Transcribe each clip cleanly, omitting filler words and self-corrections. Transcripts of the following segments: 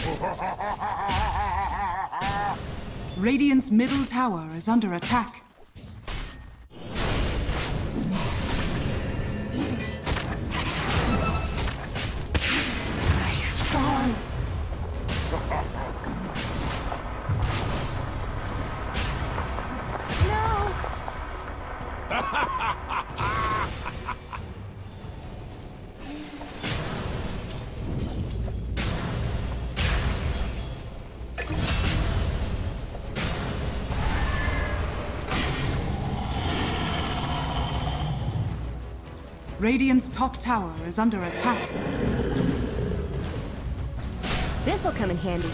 Radiant's middle tower is under attack. Radiant's top tower is under attack. This'll come in handy.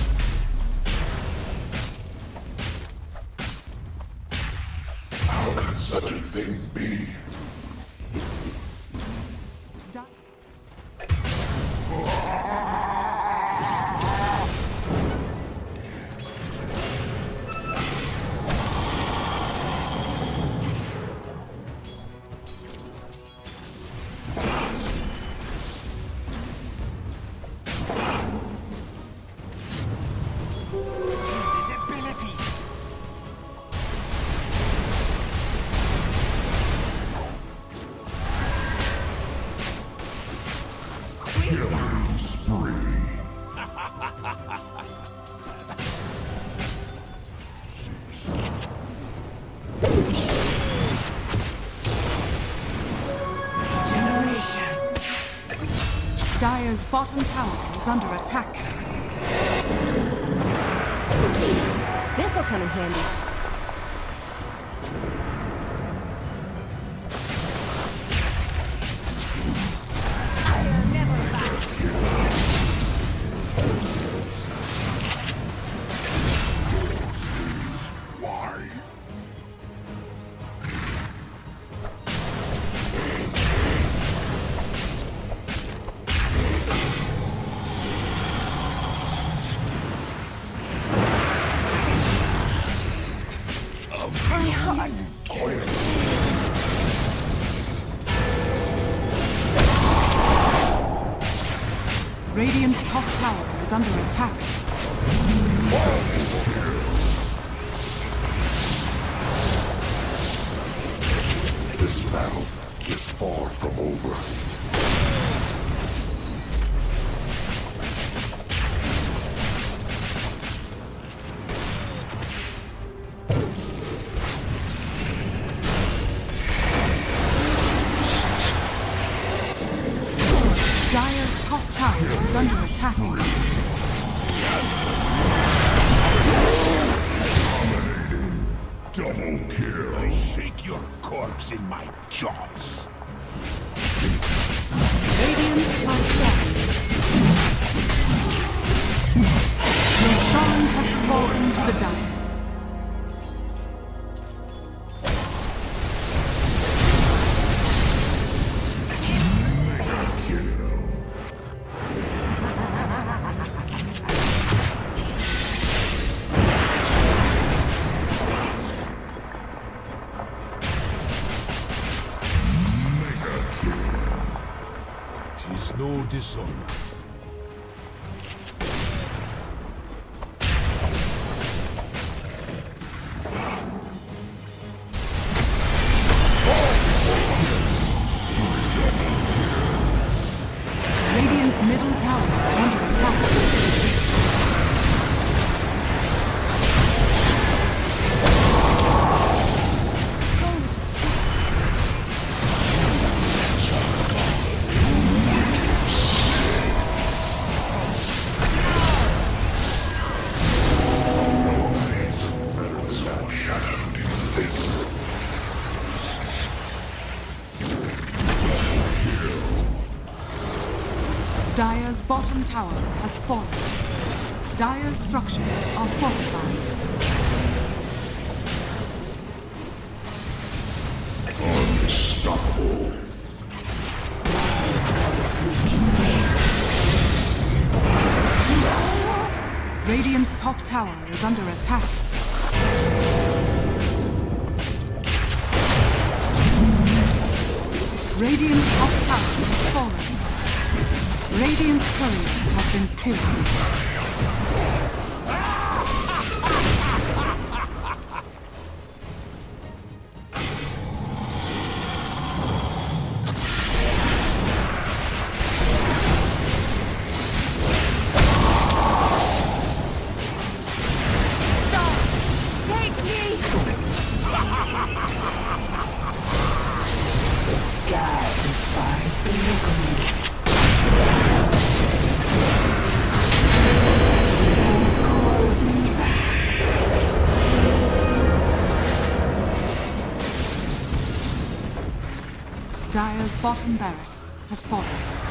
How can such a thing be? Dire's bottom tower is under attack. This'll come in handy. Radiant's top tower is under attack. This battle is far from over. Dire's top tower is under attack. Double kill. I shake your corpse in my jaws. Radiant are stabbed. Roshan has fallen to the Dire. Tis no dishonor. Radiant's middle tower is under attack. Dire's bottom tower has fallen. Dire's structures are fortified. Unstoppable. Radiant's top tower is under attack. Radiant's top tower has fallen. Radiant's courier has been killed. Dire's bottom barracks has fallen.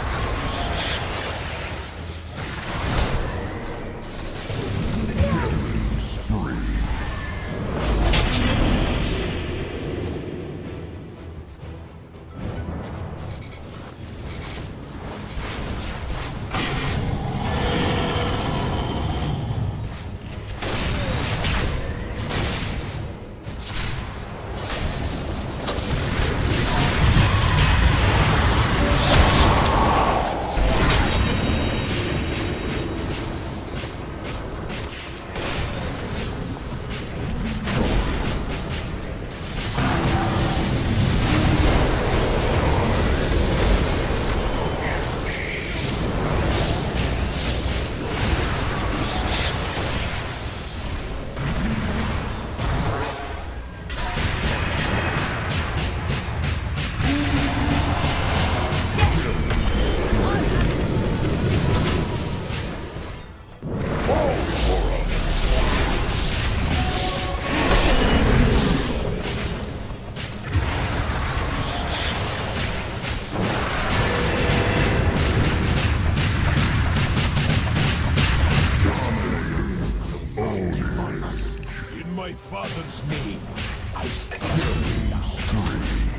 My father's name, I stand down.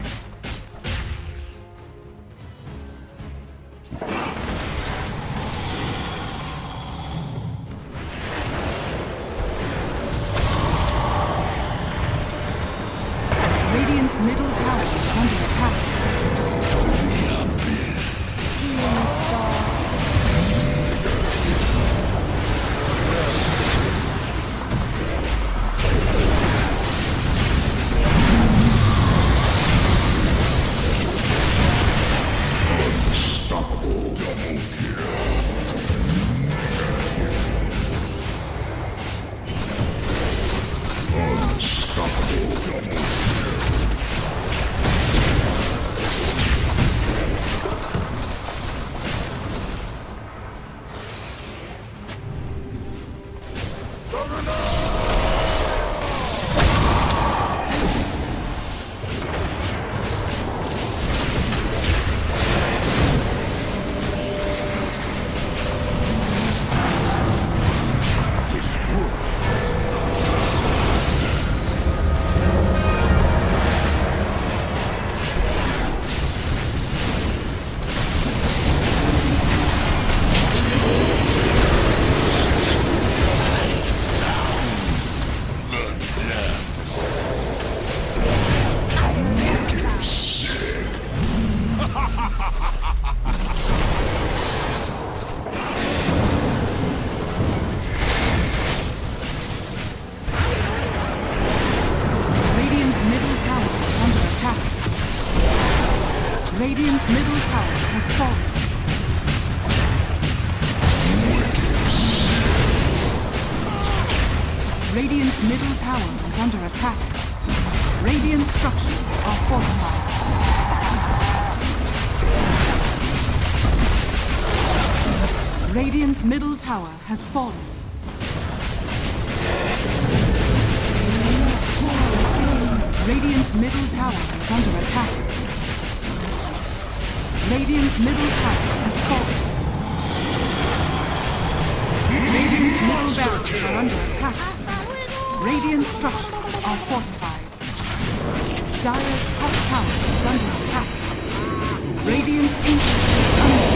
Radiant's middle tower is under attack. Radiant's middle tower has fallen. Radiant's middle tower is under attack. Radiant structures are fortified. Radiant's middle tower has fallen. Radiant's middle tower is under attack. Radiant's middle tower has fallen. Radiant's middle barracks are under attack. Radiant structures are fortified. Dire's top tower is under attack. Radiant's ancient is under